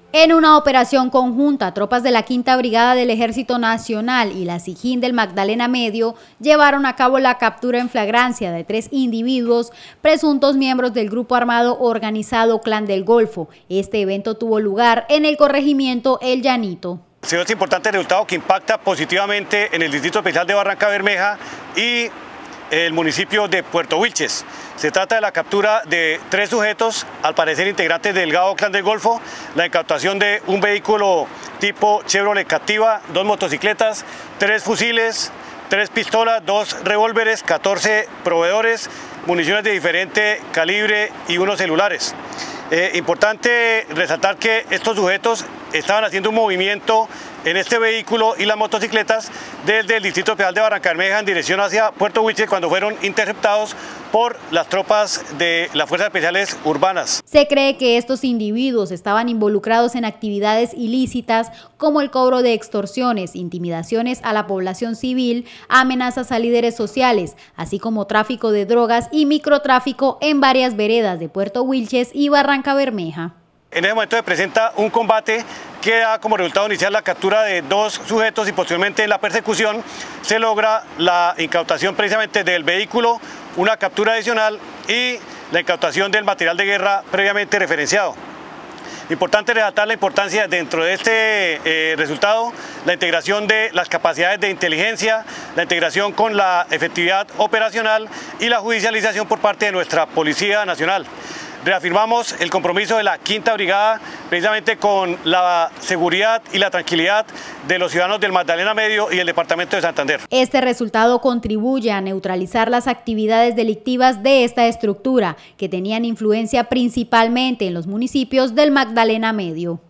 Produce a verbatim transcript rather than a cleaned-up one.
En una operación conjunta, tropas de la Quinta Brigada del Ejército Nacional y la SIJIN del Magdalena Medio llevaron a cabo la captura en flagrancia de tres individuos, presuntos miembros del grupo armado organizado Clan del Golfo. Este evento tuvo lugar en el corregimiento El Llanito. Ha sido este importante resultado que impacta positivamente en el Distrito Especial de Barrancabermeja y el municipio de Puerto Wilches. Se trata de la captura de tres sujetos, al parecer integrantes del Delgado Clan del Golfo, la incautación de un vehículo tipo Chevrolet Captiva, dos motocicletas, tres fusiles, tres pistolas, dos revólveres, catorce proveedores, municiones de diferente calibre y unos celulares. Eh, importante resaltar que estos sujetos estaban haciendo un movimiento en este vehículo y las motocicletas desde el Distrito Especial de Barrancabermeja en dirección hacia Puerto Wilches cuando fueron interceptados por las tropas de las Fuerzas Especiales Urbanas. Se cree que estos individuos estaban involucrados en actividades ilícitas como el cobro de extorsiones, intimidaciones a la población civil, amenazas a líderes sociales, así como tráfico de drogas y microtráfico en varias veredas de Puerto Wilches y Barrancabermeja. En ese momento se presenta un combate que da como resultado inicial la captura de dos sujetos y posteriormente en la persecución se logra la incautación precisamente del vehículo, una captura adicional y la incautación del material de guerra previamente referenciado. Importante resaltar la importancia dentro de este eh, resultado, la integración de las capacidades de inteligencia, la integración con la efectividad operacional y la judicialización por parte de nuestra Policía Nacional. Reafirmamos el compromiso de la Quinta Brigada precisamente con la seguridad y la tranquilidad de los ciudadanos del Magdalena Medio y el departamento de Santander. Este resultado contribuye a neutralizar las actividades delictivas de esta estructura, que tenían influencia principalmente en los municipios del Magdalena Medio.